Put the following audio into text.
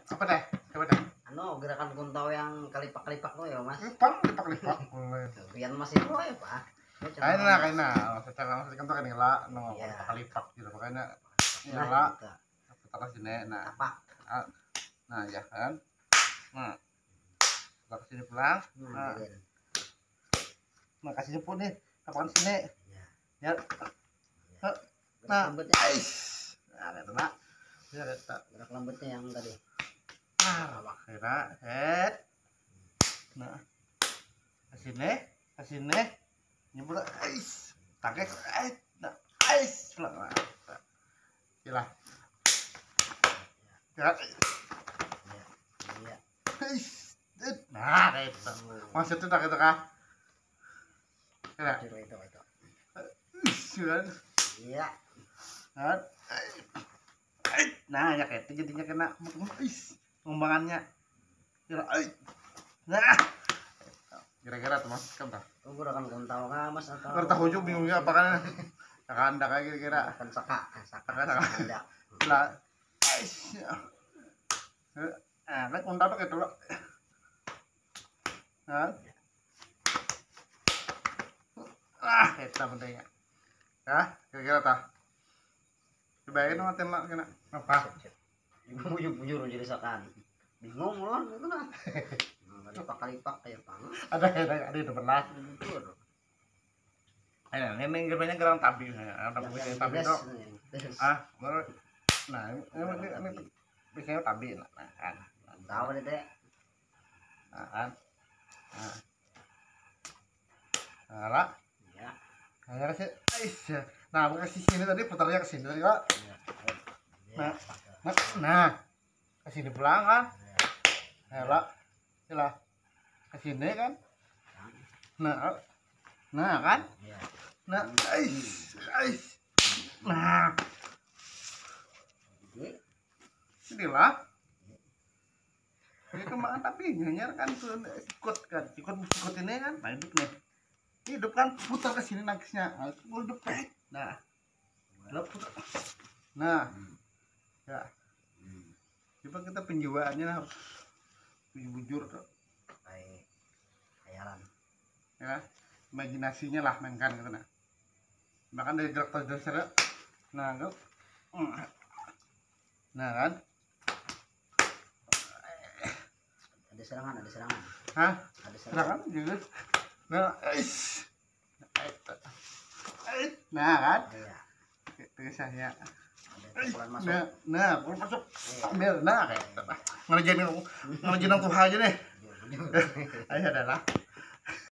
Apa deh? Coba deh. Gerakan kuntau yang kalipak-kalipak lo ya, Mas. Lipak. Rian masih lo ya, Pak. Kaina. Secara maksudnya kan tuh kan ngela, lipak gitu. Makanya ngela, kita sini. Nah, nah ya kan. Nah, kita kesini pulang. Nah, kasih jemput nih. Kapan sini? Ya. Nah, itu nak. Gerak lambatnya yang tadi. Kira head. Nah, kesini, nyebut takek, nah, sila, nah, itu, maksudnya tak itu kah? Kira, iya, nah, ya kayak itu jadinya kena, pengembangannya, nah. Kira-kira tuh mas, kan tak? Gerakan kuntau kah, Mas? Atau tahu juga bingungnya apa kan? Anda kayak kira-kira. Kan saka. Lah, kan kuntau tuh gitu loh. Kita pentingnya. Ya, kira-kira tak? Cobain sama tembak kena apa? Bujur jadi sakan. Bingung loh, itu nah. Kalipak kayak pangan. Ada itu pernah. Ini gerbennya gerang tabi, tabi itu. Baru, nah ini biasanya tabi, nah kan. Tahu deh teh. Nah kan. Nah lah. Ya. Kayak sih, nah aku kasih sini tadi putarnya ke sini tadi kak. Nah, ke sini pulang kan. Lah, sila ke sini kan. Nah kan. Nah, nah, inilah. Ini kembangan tapi nyanyar kan sikut ini kan, nah hidup kan putar ke sini nagisnya, hidup nah, putar, nah, ya, coba kita penjiwaannya harus bujur tuh, khayalan, ya, imajinasinya lah mainkan gitu nah. Makan dari gerak dasar, nah kan, ada serangan, hah, serangan juga, nah, kan, itu saya, nah, masuk, ambil, nah, ngerjain tuh aja deh, ayo adalah.